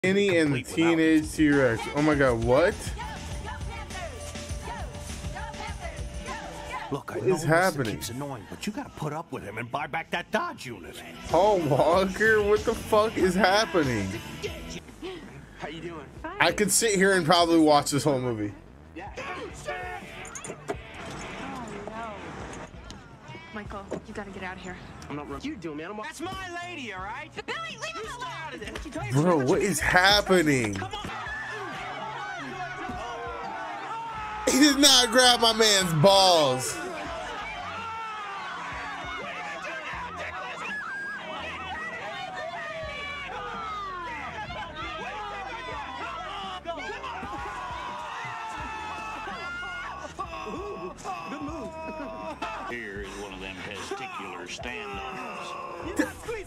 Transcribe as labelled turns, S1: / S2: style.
S1: Annie and the Teenage T-Rex. Oh my god, what?
S2: Look,
S1: What is happening?
S2: Keeps annoying, but you gotta put up with him and buy back that Dodge unit.
S1: Paul Walker, what the fuck is happening?
S3: How you doing?
S1: I could sit here and probably watch this whole movie.
S3: Yeah.
S4: Michael, you gotta get out of here.
S3: I'm not running. You do, man. That's my lady, all right?
S4: Billy, leave him alone!
S3: Out of there.
S1: Bro, what is happening? He did not grab my man's balls.
S5: Here is one of them testicular stand-ons.